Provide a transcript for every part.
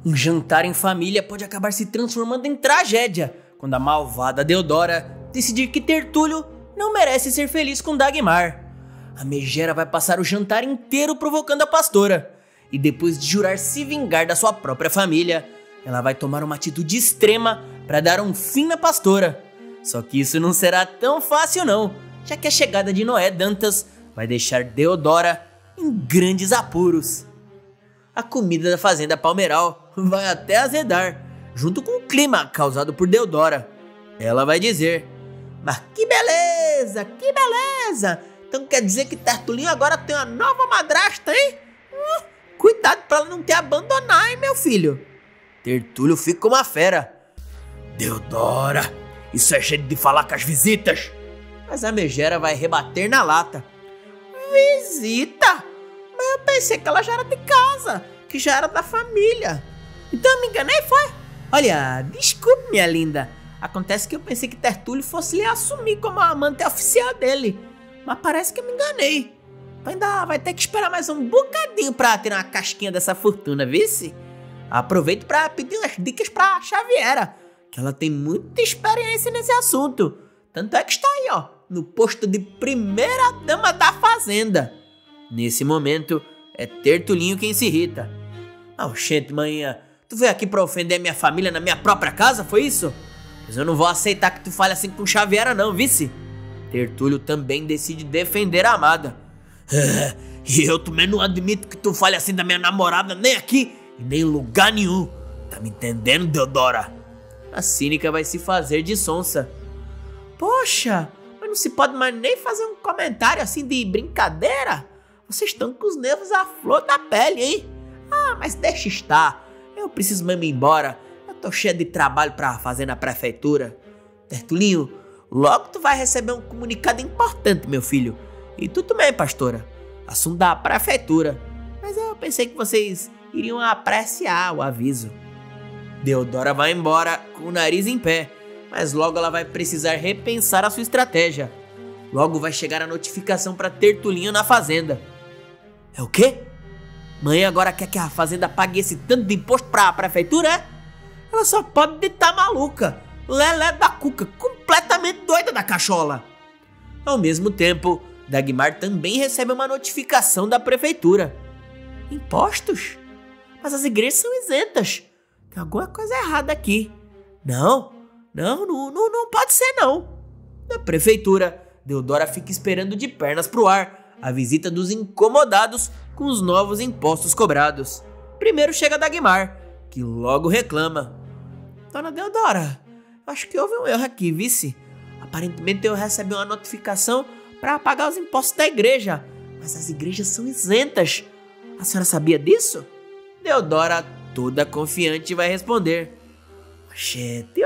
Um jantar em família pode acabar se transformando em tragédia quando a malvada Deodora decidir que Tertúlio não merece ser feliz com Dagmar. A megera vai passar o jantar inteiro provocando a pastora, e depois de jurar se vingar da sua própria família, ela vai tomar uma atitude extrema para dar um fim na pastora. Só que isso não será tão fácil não, já que a chegada de Noé Dantas vai deixar Deodora em grandes apuros. A comida da fazenda Palmeral vai até azedar, junto com o clima causado por Deodora. Ela vai dizer: "Mas que beleza, que beleza! Então quer dizer que Tertulinho agora tem uma nova madrasta, hein? Cuidado pra ela não te abandonar, hein, meu filho?" Tertúlio fica uma fera. "Deodora, isso é jeito de falar com as visitas." Mas a megera vai rebater na lata: "Visita? Mas eu pensei que ela já era de casa, que já era da família. Então eu me enganei, foi? Olha, desculpe, minha linda. Acontece que eu pensei que Tertúlio fosse lhe assumir como a amante oficial dele. Mas parece que eu me enganei. Ainda vai ter que esperar mais um bocadinho pra ter uma casquinha dessa fortuna, vice? Aproveito pra pedir umas dicas pra Xaviera, que ela tem muita experiência nesse assunto. Tanto é que está aí, ó, no posto de primeira dama da fazenda." Nesse momento, é Tertulinho quem se irrita. "Oxente, manhã, tu veio aqui pra ofender minha família na minha própria casa, foi isso? Mas eu não vou aceitar que tu fale assim com Xaviera não, vice?" Tertúlio também decide defender a amada. "E eu também não admito que tu fale assim da minha namorada nem aqui e nem em lugar nenhum. Tá me entendendo, Deodora?" A cínica vai se fazer de sonsa. "Poxa, mas não se pode mais nem fazer um comentário assim de brincadeira? Vocês estão com os nervos à flor da pele, hein? Ah, mas deixa estar. Eu preciso mesmo ir embora. Eu tô cheio de trabalho pra fazer na prefeitura. Tertulinho, logo tu vai receber um comunicado importante, meu filho. E tu também, pastora. Assunto da prefeitura. Mas eu pensei que vocês iriam apreciar o aviso." Deodora vai embora com o nariz em pé, mas logo ela vai precisar repensar a sua estratégia. Logo vai chegar a notificação para Tertulinho na fazenda. "É o quê? Mãe agora quer que a fazenda pague esse tanto de imposto para a prefeitura, é? Ela só pode estar maluca, lelé da cuca, completamente doida da cachola." Ao mesmo tempo, Dagmar também recebe uma notificação da prefeitura. "Impostos? Mas as igrejas são isentas. Tem alguma coisa errada aqui. Não pode ser não." Na prefeitura, Deodora fica esperando de pernas pro ar a visita dos incomodados com os novos impostos cobrados. Primeiro chega Dagmar, que logo reclama: "Dona Deodora, eu acho que houve um erro aqui, vice. Aparentemente eu recebi uma notificação para pagar os impostos da igreja, mas as igrejas são isentas. A senhora sabia disso?" Deodora, toda confiante, vai responder: Oxente.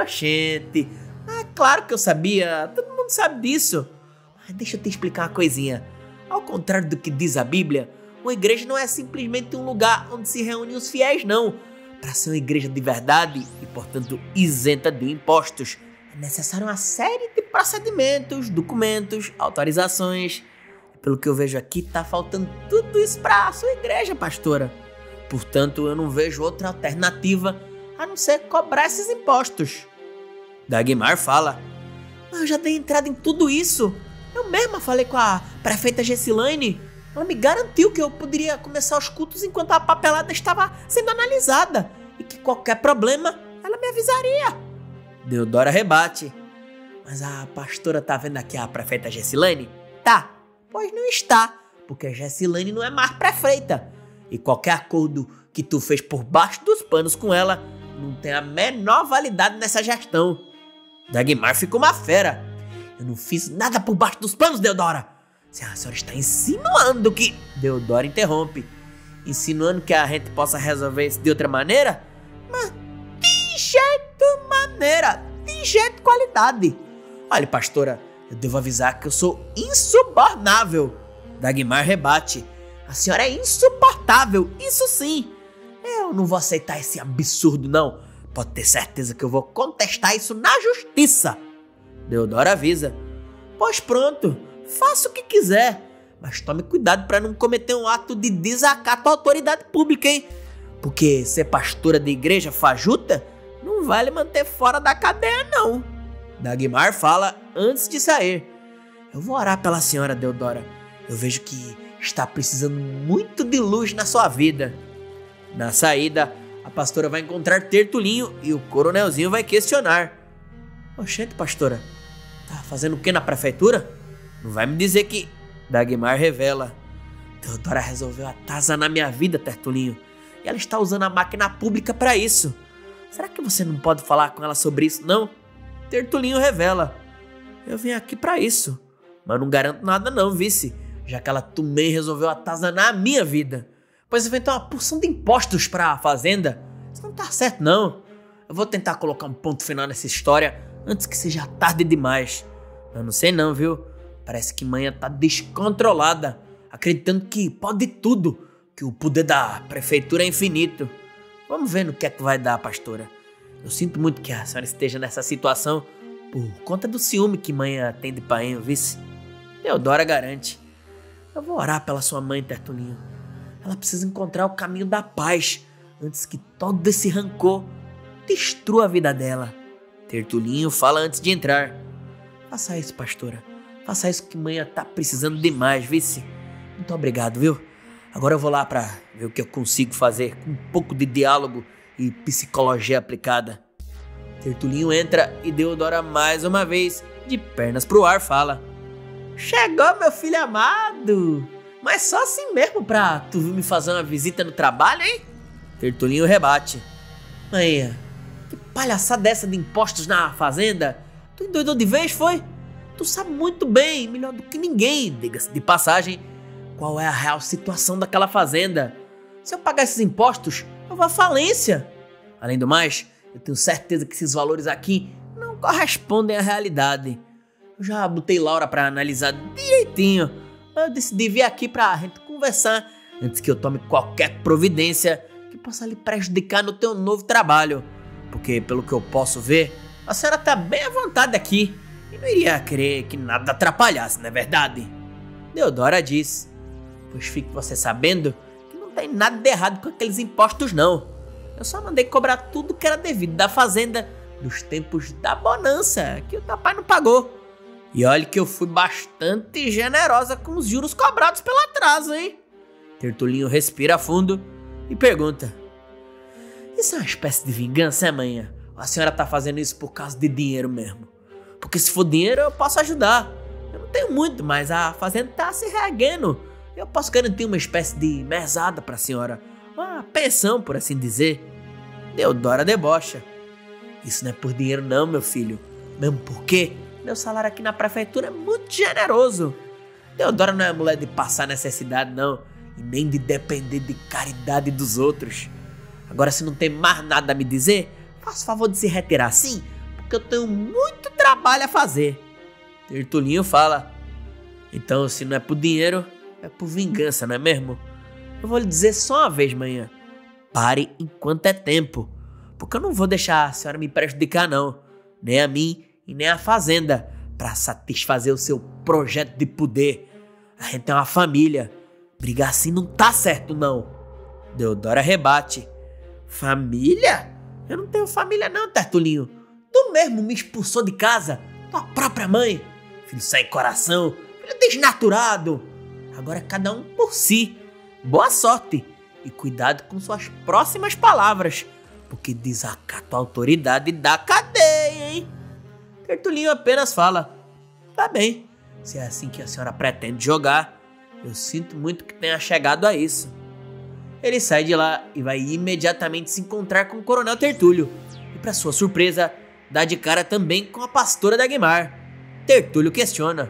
É claro que eu sabia, todo mundo sabe disso. Mas deixa eu te explicar uma coisinha. Ao contrário do que diz a Bíblia, uma igreja não é simplesmente um lugar onde se reúnem os fiéis, não. Para ser uma igreja de verdade e, portanto, isenta de impostos, é necessário uma série de procedimentos, documentos, autorizações. Pelo que eu vejo aqui, tá faltando tudo isso para a sua igreja, pastora. Portanto, eu não vejo outra alternativa a não ser cobrar esses impostos." Dagmar fala: "Mas eu já dei entrada em tudo isso. Eu mesma falei com a prefeita Gessilane. Ela me garantiu que eu poderia começar os cultos enquanto a papelada estava sendo analisada e que qualquer problema ela me avisaria." Deodora rebate: "Mas a pastora tá vendo aqui a prefeita Gessilane?" "Tá, pois não está, porque a Gessilane não é mais prefeita. E qualquer acordo que tu fez por baixo dos panos com ela não tem a menor validade nessa gestão." Dagmar ficou uma fera: "Eu não fiz nada por baixo dos panos, Deodora. Se a senhora está insinuando que..." Deodora interrompe: "Insinuando que a gente possa resolver isso de outra maneira? Mas de jeito maneira, de jeito qualidade. Olha, pastora, eu devo avisar que eu sou insubornável." Dagmar rebate: "A senhora é insuportável, isso sim. Eu não vou aceitar esse absurdo, não. Pode ter certeza que eu vou contestar isso na justiça." Deodora avisa: "Pois pronto, faça o que quiser, mas tome cuidado para não cometer um ato de desacato à autoridade pública, hein? Porque ser pastora de igreja fajuta não vai lhe manter fora da cadeia, não. Dagmar fala antes de sair. Eu vou orar pela senhora, Deodora. Eu vejo que está precisando muito de luz na sua vida. Na saída, a pastora vai encontrar Tertulinho e o coronelzinho vai questionar. Oxente, pastora, tá fazendo o que na prefeitura? Não vai me dizer que... Dagmar revela. Deodora resolveu atazanar minha vida, Tertulinho. E ela está usando a máquina pública para isso. Será que você não pode falar com ela sobre isso, não? Tertulinho revela. Eu vim aqui para isso. Mas não garanto nada não, vice. Já que ela também resolveu atazanar a minha vida. Pois inventou uma porção de impostos para a fazenda. Isso não tá certo, não. Eu vou tentar colocar um ponto final nessa história antes que seja tarde demais. Eu não sei não, viu? Parece que manhã tá descontrolada, acreditando que pode tudo, que o poder da prefeitura é infinito. Vamos ver no que é que vai dar, pastora. Eu sinto muito que a senhora esteja nessa situação por conta do ciúme que manhã tem de painho, vice. Deodora garante. Eu vou orar pela sua mãe, Tertulinho. Ela precisa encontrar o caminho da paz antes que todo esse rancor destrua a vida dela. Tertulinho fala antes de entrar. Faça isso, pastora. Faça isso que manhã tá precisando demais, vice. Muito obrigado, viu? Agora eu vou lá pra ver o que eu consigo fazer com um pouco de diálogo e psicologia aplicada. Tertulinho entra e Deodora mais uma vez, de pernas pro ar, fala. Chegou, meu filho amado! Mas só assim mesmo pra tu vir me fazer uma visita no trabalho, hein? Tertulinho rebate. Manhã, que palhaçada dessa de impostos na fazenda? Tu endoidou de vez, foi? Tu sabe muito bem, melhor do que ninguém, diga-se de passagem, qual é a real situação daquela fazenda. Se eu pagar esses impostos, eu vou à falência. Além do mais, eu tenho certeza que esses valores aqui não correspondem à realidade. Eu já botei Laura pra analisar direitinho. Eu decidi vir aqui pra gente conversar antes que eu tome qualquer providência que possa lhe prejudicar no teu novo trabalho. Porque, pelo que eu posso ver, a senhora tá bem à vontade aqui e não iria querer que nada atrapalhasse, não é verdade? Deodora diz. Pois fique você sabendo que não tem nada de errado com aqueles impostos, não. Eu só mandei cobrar tudo que era devido da fazenda dos tempos da bonança que o teu pai não pagou. E olha que eu fui bastante generosa com os juros cobrados pelo atraso, hein? Tertulinho respira fundo e pergunta. Isso é uma espécie de vingança, manhã? Ou a senhora tá fazendo isso por causa de dinheiro mesmo? Porque se for dinheiro eu posso ajudar. Eu não tenho muito, mas a fazenda tá se reerguendo. Eu posso garantir uma espécie de mesada pra senhora. Uma pensão, por assim dizer. Deodora debocha. Isso não é por dinheiro não, meu filho. Mesmo porque meu salário aqui na prefeitura é muito generoso. Deodora não é mulher de passar necessidade, não. E nem de depender de caridade dos outros. Agora, se não tem mais nada a me dizer, faça favor de se retirar sim, porque eu tenho muito trabalho a fazer. Tertulinho fala. Então, se não é por dinheiro, é por vingança, não é mesmo? Eu vou lhe dizer só uma vez, manhã. Pare enquanto é tempo. Porque eu não vou deixar a senhora me prejudicar, não. Nem a mim e nem a fazenda, para satisfazer o seu projeto de poder. A gente é uma família. Brigar assim não tá certo, não. Deodora rebate. Família? Eu não tenho família não, Tertulinho. Tu mesmo me expulsou de casa. Tua própria mãe. Filho sem coração. Filho desnaturado. Agora é cada um por si. Boa sorte. E cuidado com suas próximas palavras. Porque desacato a autoridade da cadeia, hein? Tertulinho apenas fala. Tá bem. Se é assim que a senhora pretende jogar, eu sinto muito que tenha chegado a isso. Ele sai de lá e vai imediatamente se encontrar com o coronel Tertúlio. E para sua surpresa, dá de cara também com a pastora Dagmar. Tertúlio questiona.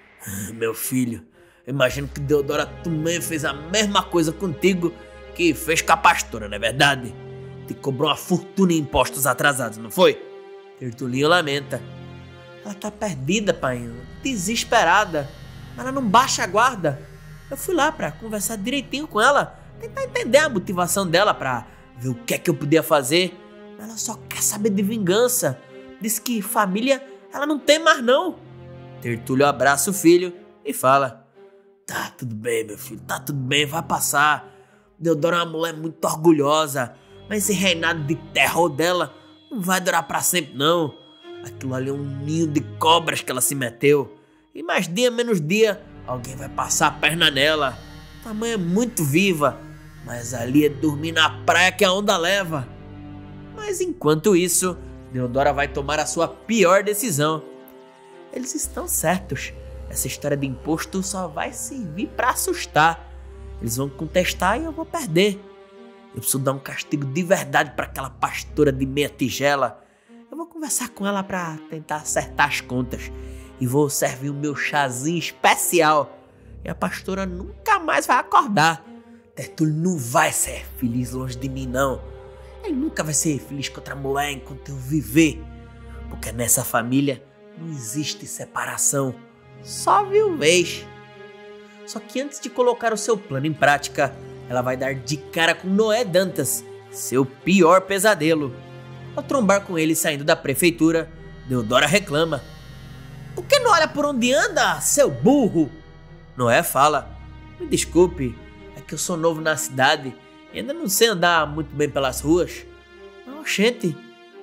Meu filho, eu imagino que Deodora também fez a mesma coisa contigo que fez com a pastora, não é verdade? Te cobrou uma fortuna em impostos atrasados, não foi? Tertulinho lamenta. Ela tá perdida, pai, desesperada. Ela não baixa a guarda. Eu fui lá pra conversar direitinho com ela, tentar entender a motivação dela pra ver o que é que eu podia fazer. Ela só quer saber de vingança. Diz que família ela não tem mais não. Tertúlio abraça o filho e fala. Tá tudo bem, meu filho, tá tudo bem, vai passar. Deodora é uma mulher muito orgulhosa, mas esse reinado de terror dela não vai durar pra sempre não. Aquilo ali é um ninho de cobras que ela se meteu. E mais dia menos dia, alguém vai passar a perna nela. A mãe é muito viva, mas ali é dormir na praia que a onda leva. Mas enquanto isso, Deodora vai tomar a sua pior decisão. Eles estão certos. Essa história de imposto só vai servir pra assustar. Eles vão contestar e eu vou perder. Eu preciso dar um castigo de verdade pra aquela pastora de meia tigela. Eu vou conversar com ela pra tentar acertar as contas. E vou servir o meu chazinho especial. E a pastora nunca mais vai acordar. Tertúlio não vai ser feliz longe de mim, não. Ele nunca vai ser feliz com outra mulher enquanto eu viver. Porque nessa família não existe separação. Só viuvez. Só que antes de colocar o seu plano em prática, ela vai dar de cara com Noé Dantas, seu pior pesadelo. Ao trombar com ele saindo da prefeitura, Deodora reclama. Por que não olha por onde anda, seu burro? Noé fala. Me desculpe, é que eu sou novo na cidade e ainda não sei andar muito bem pelas ruas. Oxente,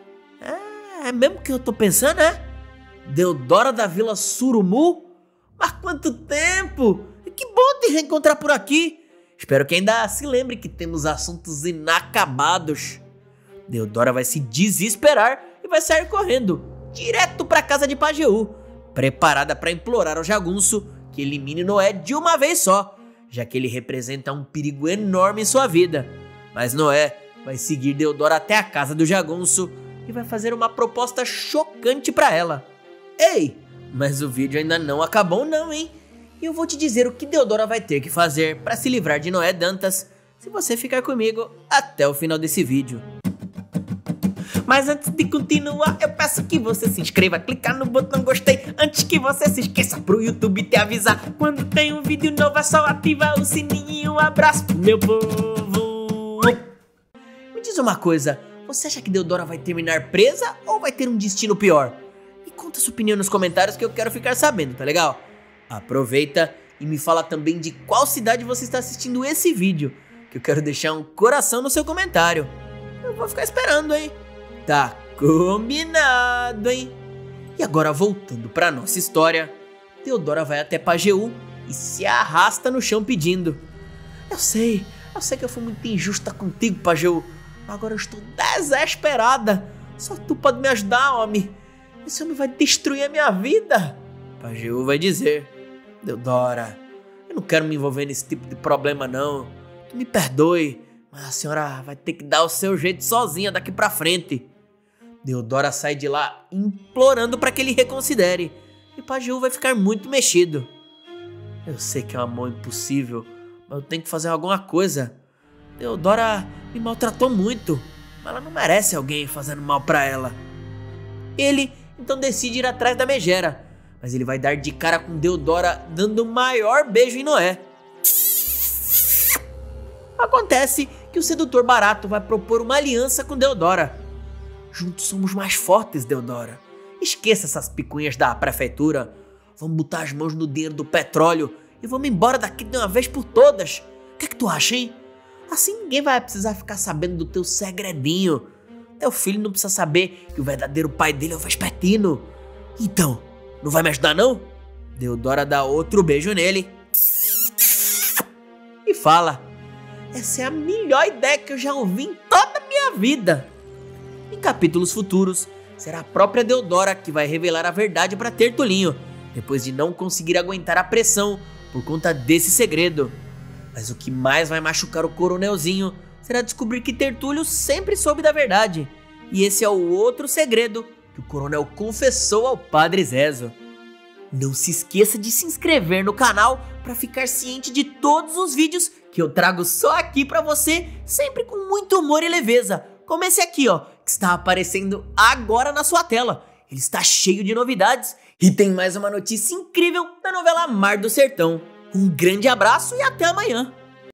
é mesmo que eu tô pensando, é? Deodora da Vila Surumu? Mas quanto tempo! Que bom te reencontrar por aqui. Espero que ainda se lembre que temos assuntos inacabados. Deodora vai se desesperar e vai sair correndo, direto para a casa de Pajeú, preparada para implorar ao jagunço que elimine Noé de uma vez só, já que ele representa um perigo enorme em sua vida. Mas Noé vai seguir Deodora até a casa do jagunço e vai fazer uma proposta chocante para ela. Ei, mas o vídeo ainda não acabou não, hein? E eu vou te dizer o que Deodora vai ter que fazer para se livrar de Noé Dantas se você ficar comigo até o final desse vídeo. Mas antes de continuar, eu peço que você se inscreva, clicar no botão gostei, antes que você se esqueça pro YouTube te avisar. Quando tem um vídeo novo é só ativar o sininho. Um abraço pro meu povo. Me diz uma coisa, você acha que Deodora vai terminar presa ou vai ter um destino pior? Me conta sua opinião nos comentários que eu quero ficar sabendo, tá legal? Aproveita e me fala também de qual cidade você está assistindo esse vídeo, que eu quero deixar um coração no seu comentário. Eu vou ficar esperando, hein? Tá combinado, hein? E agora voltando pra nossa história, Deodora vai até Pajeú e se arrasta no chão pedindo. Eu sei que eu fui muito injusta contigo, Pajeú, mas agora eu estou desesperada. Só tu pode me ajudar, homem. Esse homem vai destruir a minha vida. Pajeú vai dizer. Deodora, eu não quero me envolver nesse tipo de problema não. Tu me perdoe, mas a senhora vai ter que dar o seu jeito sozinha daqui pra frente. Deodora sai de lá implorando para que ele reconsidere, e Pajeú vai ficar muito mexido. Eu sei que é um amor impossível, mas eu tenho que fazer alguma coisa. Deodora me maltratou muito, mas ela não merece alguém fazendo mal para ela. Ele então decide ir atrás da megera, mas ele vai dar de cara com Deodora dando o maior beijo em Noé. Acontece que o sedutor barato vai propor uma aliança com Deodora. Juntos somos mais fortes, Deodora. Esqueça essas picuinhas da prefeitura. Vamos botar as mãos no dinheiro do petróleo e vamos embora daqui de uma vez por todas. O que é que tu acha, hein? Assim ninguém vai precisar ficar sabendo do teu segredinho. Teu filho não precisa saber que o verdadeiro pai dele é o Vespertino. Então, não vai me ajudar não? Deodora dá outro beijo nele e fala: essa é a melhor ideia que eu já ouvi em toda a minha vida. Em capítulos futuros, será a própria Deodora que vai revelar a verdade para Tertulinho, depois de não conseguir aguentar a pressão por conta desse segredo. Mas o que mais vai machucar o coronelzinho será descobrir que Tertúlio sempre soube da verdade, e esse é o outro segredo que o coronel confessou ao Padre Zezo. Não se esqueça de se inscrever no canal para ficar ciente de todos os vídeos que eu trago só aqui para você, sempre com muito humor e leveza, como esse aqui, ó, que está aparecendo agora na sua tela. Ele está cheio de novidades e tem mais uma notícia incrível da novela Mar do Sertão. Um grande abraço e até amanhã!